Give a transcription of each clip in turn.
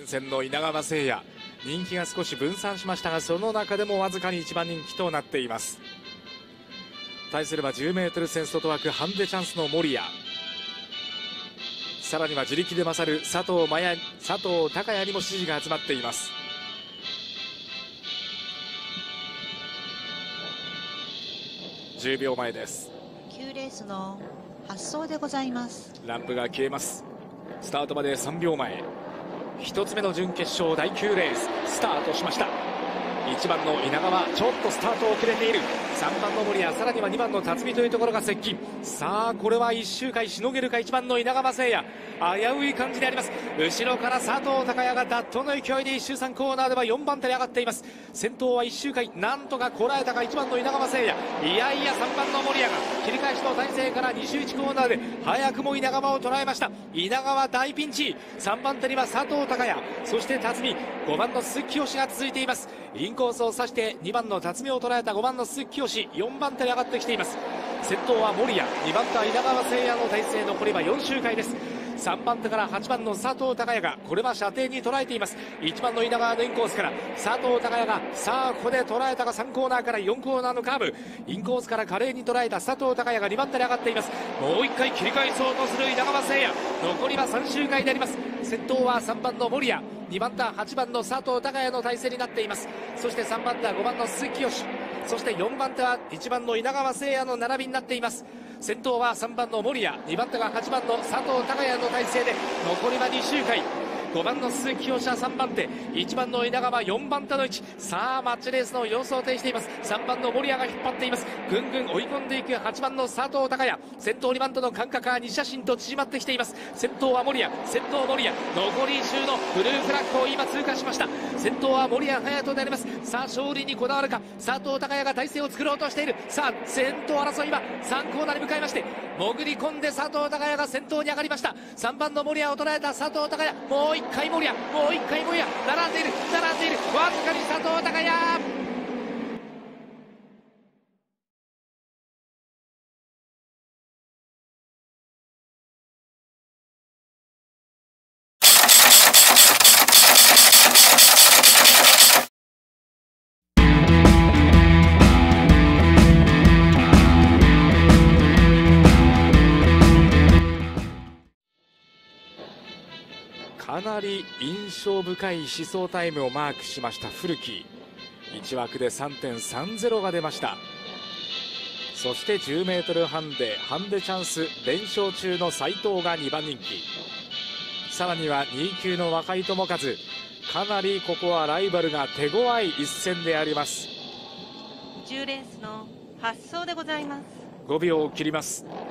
戦の稲川誠也、人気が少し分散しましたが、その中でもわずかに1番人気となっています。対すれば 10m 戦外枠ハンデチャンスの守谷、さらには自力で勝る佐藤孝也にも支持が集まっています。10秒前です。 9レースの発走でございます。 ランプが消えます。スタートまで3秒前、1つ目の準決勝第9レーススタートしました。1番の稲川、ちょっとスタート遅れている。3番の守谷、さらには2番の辰巳というところが接近。さあこれは1周回しのげるか。1番の稲川誠也、危うい感じであります。後ろから佐藤孝也がダットの勢いで1周3コーナーでは4番手に上がっています。先頭は1周回なんとかこらえたか。1番の稲川誠也、いやいや3番の守谷が切り返しの体勢から2周1コーナーで早くも稲川を捉えました。稲川大ピンチ。3番手には佐藤孝也、そして辰巳、5番の鈴木清が続いています。インコースを指して2番の辰巳を捉えた5番の鈴木清、4番手に上がってきています。先頭は守谷、2番手は稲川誠也の体勢。残りは4周回です。3番手から8番の佐藤孝也がこれは射程に捉えています。1番の稲川のインコースから佐藤孝也がさあここで捉えたか。3コーナーから4コーナーのカーブ、インコースから華麗に捉えた佐藤孝也が2番手に上がっています。もう1回切り返そうとする稲川誠也、残りは3周回であります。先頭は3番の守谷、2番手は8番の佐藤孝也の体勢になっています。そして3番手は5番の鈴木清、そして4番手は1番の稲川誠也の並びになっています。先頭は3番の守谷、2番手が8番の佐藤孝也の体勢で残りは2周回。5番の鈴木清は3番手、1番の稲川4番手の位置。さあマッチレースの様子を呈しています。3番の守谷が引っ張っています。ぐんぐん追い込んでいく8番の佐藤孝也、先頭2番手の間隔は2写真と縮まってきています。先頭は守谷、先頭守谷、残り1周のブルーフラッグを今通過しました。先頭は守谷隼人であります。さあ勝利にこだわるか。佐藤孝也が体勢を作ろうとしている。さあ先頭争いは3コーナーに向かいまして、潜り込んで佐藤孝也が先頭に上がりました。3番の守谷を捉えた佐藤孝也、もう1回守谷、もう1回守谷、並んでいるわずかに佐藤孝也。かなり印象深い思想タイムをマークしました古木、1枠で 3.30 が出ました。そして 10m ハンデチャンス連勝中の斉藤が2番人気、さらには2級の若井智和、かなりここはライバルが手強い一戦であります。 10レースの発走でございます。 5秒を切ります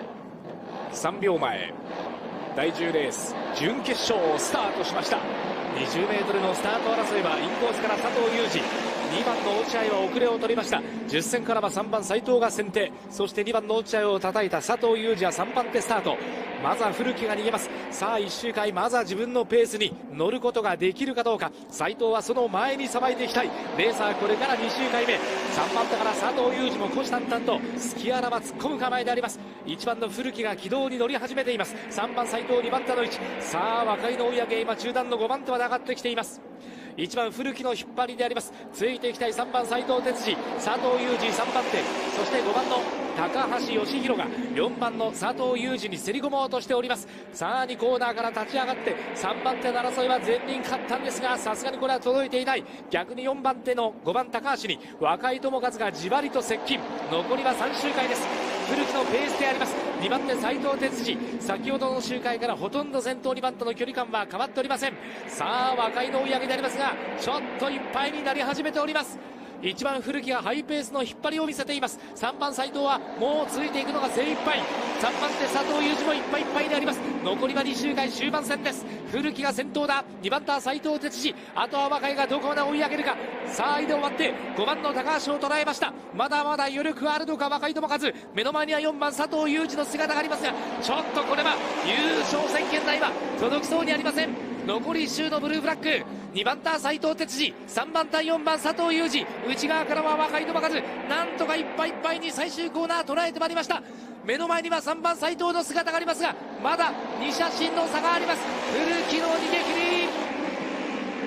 。3秒前、第10レース準決勝スタートしました。 20m のスタート争いはインコースから佐藤裕二、2番の落合は遅れを取りました。10戦からは3番斉藤が先手、そして2番の落合を叩いた佐藤裕二は3番手スタート。まずは古木が逃げます。さあ1周回、まずは自分のペースに乗ることができるかどうか。斉藤はその前にさばいていきたい。レーサーこれから2周回目、3番手から佐藤裕二も虎視眈々と隙あらば突っ込む構えであります。1番の古木が軌道に乗り始めています。3番斉藤、2番手の位置。さあ若井の追い上げ、今中段の5番手まで上がってきています。1番古木の引っ張りであります。ついていきたい3番斉藤哲司、佐藤裕二3番手、そして5番の高橋義弘が4番の佐藤裕二に競り込もうとしております。さあ2コーナーから立ち上がって3番手の争いは前輪勝ったんですが、さすがにこれは届いていない。逆に4番手の5番高橋に若井智和がじわりと接近。残りは3周回です。古木のペースであります。2番手斉藤哲司、先ほどの周回からほとんど先頭2番との距離感は変わっておりません。さあ若井の追い上げでありますが、ちょっといっぱいになり始めております。1番古木がハイペースの引っ張りを見せています。3番斉藤はもうついていくのが精一杯。3番手佐藤裕二もいっぱいいっぱいであります。残りは2周回終盤戦です。古木が先頭だ。2番手は斉藤哲司、あとは若井がどこまで追い上げるか。さあ間を割って5番の高橋を捉えました。まだまだ余力あるのか若井智和。目の前には4番佐藤裕二の姿がありますが、ちょっとこれは優勝宣言台は届きそうにありません。残り1周のブルーフラッグ、2番手は斉藤哲司、3番手は4番佐藤裕二、内側からは若井智和、なんとかいっぱいいっぱいに最終コーナー捉えてまいりました。目の前には3番斉藤の姿がありますが、まだ2写真の差があります。古木の逃げ切り。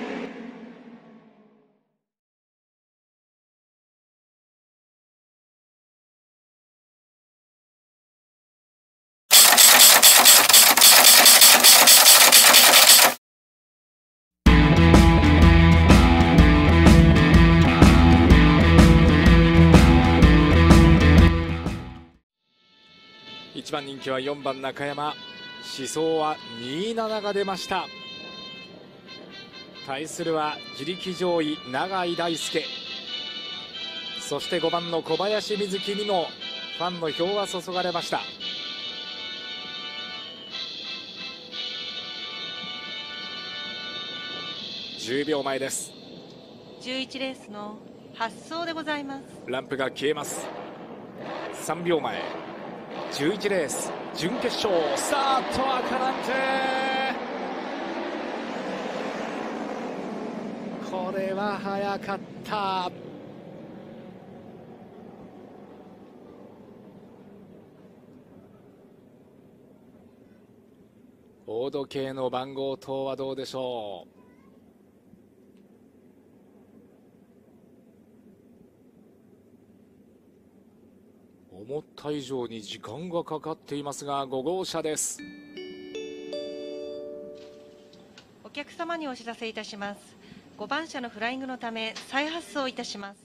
1番人気は4番中山、思想は27が出ました。対するは自力上位永井大輔、そして5番の小林瑞希にもファンの票が注がれました。10秒前です。 11レースの発走でございます。 ランプが消えます。3秒前、11レース準決勝スタート。アカランテ、これは早かった。大時計の番号灯はどうでしょう。思った以上に時間がかかっていますが、5号車です。 お客様にお知らせいたします。5番車のフライングのため再発送いたします。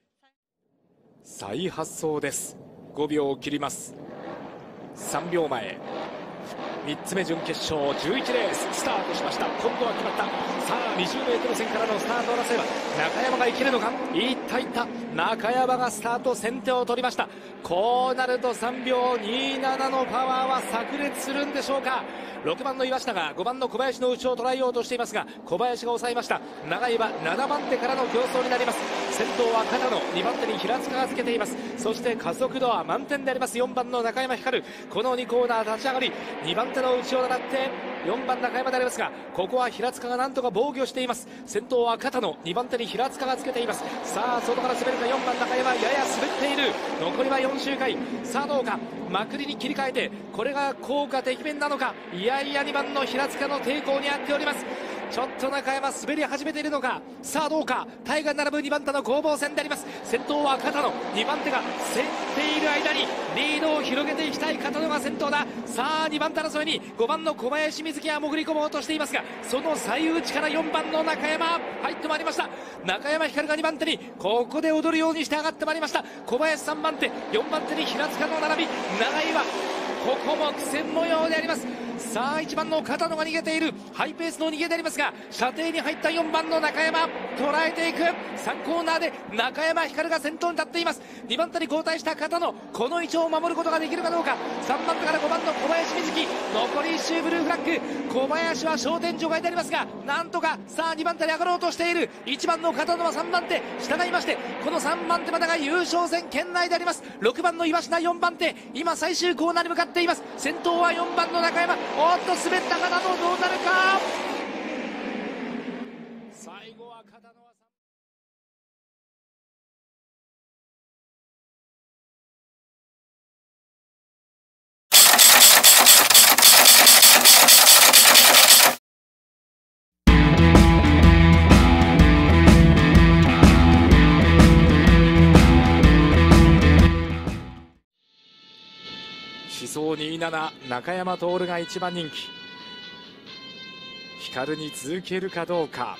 再発送です。5秒を切ります。3秒前、3つ目準決勝11レーススタートしました。今度は決まった。さあ 20m 線からのスタート争いは中山がいけるのか。いったいった、中山がスタート先手を取りました。こうなると3秒27のパワーは炸裂するんでしょうか。6番の岩下が5番の小林の内を捉えようとしていますが、小林が抑えました。長井は7番手からの競争になります。先頭は片野、2番手に平塚がつけています。そして加速度は満点であります4番の中山光。この2コーナー立ち上がり、2番手の内を狙って4番中山でありますが、ここは平塚がなんとか防御しています。先頭は片野、2番手に平塚がつけています。さあ外から滑るか。4番中山やや滑っている。残りは4周回。さあどうか。まくりに切り替えて、これが効果てきめんなのか。いやいや2番の平塚の抵抗にあっております。ちょっと中山滑り始めているのか。さあどうか。タイが並ぶ2番手の攻防戦であります。先頭は片野、2番手が競っている間にリードを広げていきたい片野が先頭だ。さあ2番手争いに5番の小林瑞希が潜り込もうとしていますが、その最内から4番の中山入ってまいりました。中山光が2番手にここで踊るようにして上がってまいりました。小林3番手、4番手に平塚の並び。長井はここも苦戦模様であります。さあ1番の片野が逃げている。ハイペースの逃げでありますが、射程に入った4番の中山捉えていく。3コーナーで中山光が先頭に立っています。2番手に交代した片野、この位置を守ることができるかどうか。3番手から5番の小林瑞希、残り1周ブルーフラッグ。小林は焦点除外でありますが、なんとかさあ2番手に上がろうとしている。1番の片野は3番手従いまして、この3番手までが優勝戦圏内であります。6番の岩下4番手、今最終コーナーに向かっています。先頭は4番の中山。おっと滑った片野、どうなるか。最後は片野は思想27、中山徹が1番人気。光に続けるかどうか。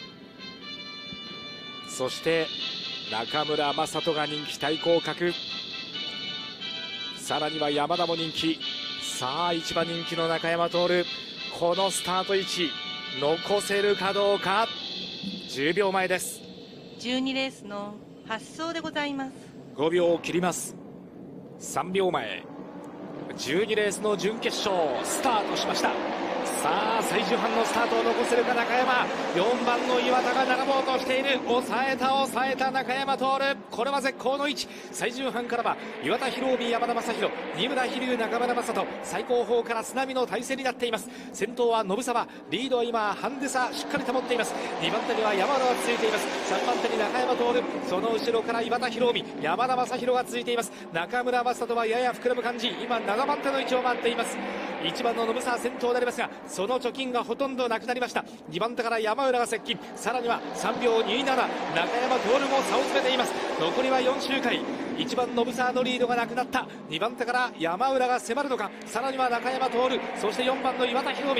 そして中村正人が人気対抗格。さらには山田も人気。さあ1番人気の中山徹、このスタート位置残せるかどうか。10秒前です。 12レースの発走でございます。 5秒を切ります。3秒前、12レースの準決勝スタートしました。さあ最終半のスタートを残せるか中山。4番の岩田が並ぼうとしている。抑えた中山徹、これは絶好の位置。最終半からは岩田博臣、山田正宏、二村飛龍、中村正人、最高峰から津波の体制になっています。先頭は信沢、リードは今ハンデ差しっかり保っています。2番手には山田が続いています。3番手に中山徹、その後ろから岩田博臣、山田正宏が続いています。中村正人はやや膨らむ感じ、今7番手の位置を回っています。1番の信沢先頭でありますが、その貯金がほとんどなくなりました。2番手から山浦が接近、さらには3秒27、中山徹も差を詰めています。残りは4周回。1番信沢のリードがなくなった。2番手から山浦が迫るのか。さらには中山徹、そして4番の岩田博美、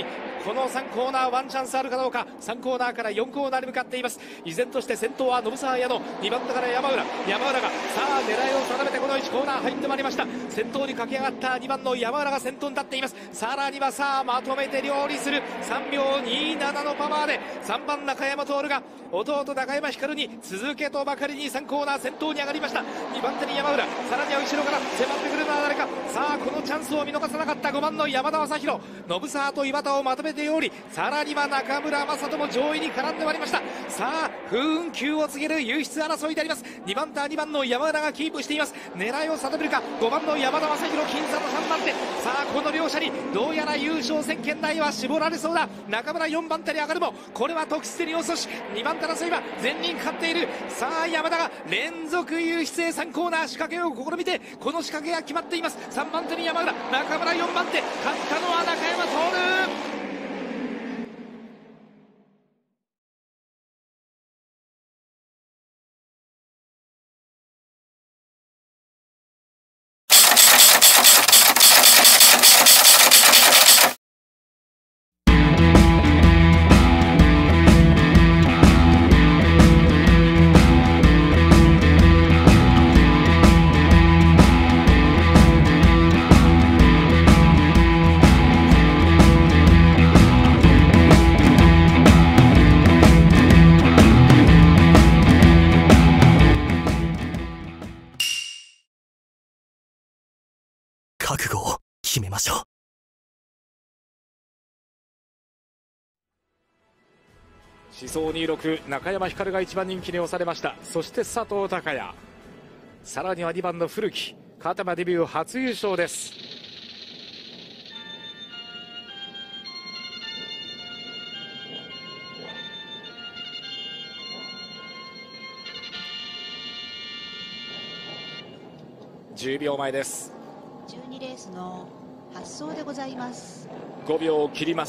この3コーナーワンチャンスあるかどうか。3コーナーから4コーナーに向かっています。依然として先頭は信沢矢野、2番手から山浦がさあ狙いを定めてこの1コーナー入ってまいりました。先頭に駆け上がった2番の山浦が先頭に立っています。さらにはまとめて料理する3秒27のパワーで3番中山徹が弟中山光に続けとばかりに3コーナー先頭に上がりました。2番手に山浦、さらには後ろから迫ってくるのは誰か。さあこのチャンスを見逃さなかった5番の山田正宏、信沢と岩田をまとめて料理、さらには中村正人も上位に絡んでまいりました。さあ風雲急を告げる優出争いであります。2番手2番の山浦がキープしています。狙いを定めるか。5番の山田正宏、僅差の3番手。さあこの両者にどうやら優勝戦圏内は絞られそうだ。中村4番手に上がるもこれは得失に遅し、2番手争いは前人勝っている。さあ山田が連続優出へ3コーナー仕掛けを試みて、この仕掛けが決まっています。3番手に山浦、中村4番手、勝ったのは中山徹。 覚悟を決めましょう。 思想26、中山光が1番人気に押されました。そして佐藤孝也、さらには2番の古木、片山デビュー初優勝です。10秒前です。 12レースの発走でございます。 5秒を切ります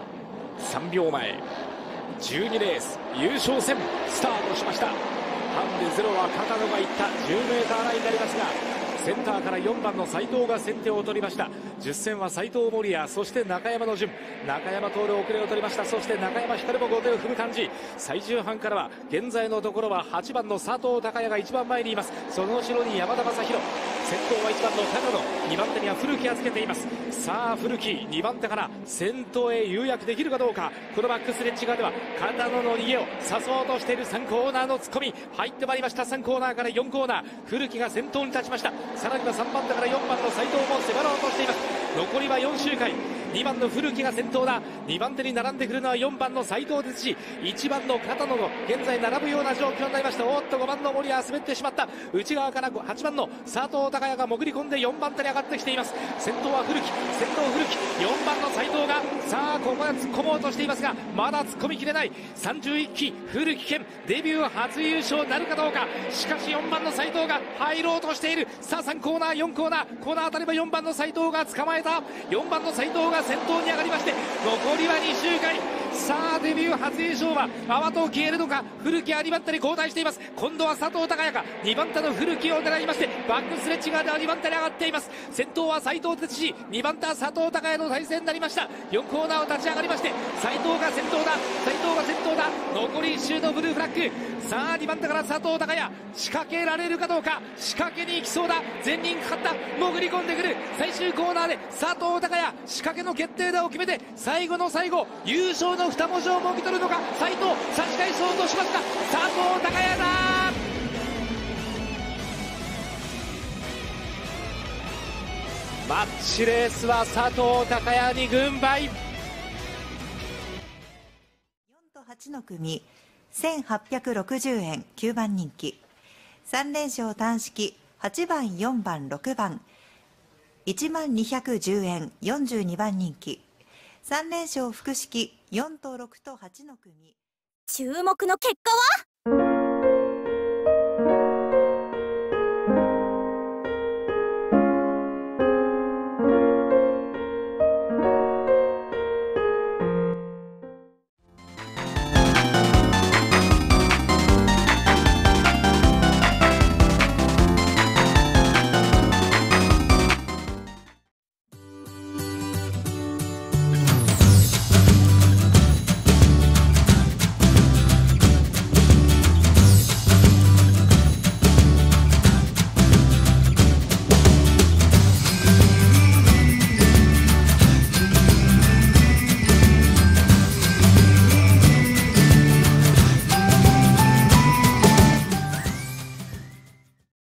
。3秒前、12レース優勝戦スタートしました。ハンデゼロは片野がいった 10m ラインになりますが、センターから4番の斉藤が先手を取りました。10戦は斉藤守谷、そして中山の順、中山徹遅れを取りました。そして中山光も後手を踏む感じ。最終半からは現在のところは8番の佐藤孝也が一番前にいます。その後ろに山田正宏、先頭は1番の高野、2番手には古木がつけています。さあ古木2番手から先頭へ誘躍できるかどうか。このバックスレッジ側では片野の逃げを誘おうとしている3コーナーの突っ込み入ってまいりました。3コーナーから4コーナー、古木が先頭に立ちました。さらには3番手から4番の斉藤も迫ろうとしています。残りは4周回、2番の古木が先頭だ。2番手に並んでくるのは4番の斉藤ですし、1番の片野の現在並ぶような状況になりました。おっと5番の森は滑ってしまった。内側から8番の佐藤孝也が潜り込んで4番手に上がってきています。先頭は古木、4番の斉藤がさあここは突っ込もうとしていますが、まだ突っ込みきれない。31期古木健デビュー初優勝なるかどうか。しかし4番の斉藤が入ろうとしている。さあ3コーナー4コーナー、コーナー当たれば4番の斉藤が捕まえた。4番の斉藤が先頭に上がりまして、残りは2周回。さあデビュー初優勝は泡と消えるのか。古木は2番手に交代しています。今度は佐藤孝也が2番手の古木を狙いまして、バックスレッジ側では2番手に上がっています。先頭は斉藤哲司、2番手は佐藤孝也の対戦になりました。4コーナーを立ち上がりまして、斉藤が先頭だ。残り1周のブルーフラッグ。さあ2番手から佐藤孝也、仕掛けられるかどうか。仕掛けに行きそうだ。前輪かかった。潜り込んでくる。最終コーナーで佐藤孝也仕掛けの決定打を決めて、最後の最後優勝の2文字をもぎ取るのか。斉藤差し返そうとしますが、佐藤孝也だ。マッチレースは佐藤孝也に軍配。 4と8の組、1860円9番人気。3連勝単式8番4番6番1万210円42番人気。3連勝複式4と6と8の組。 注目の結果は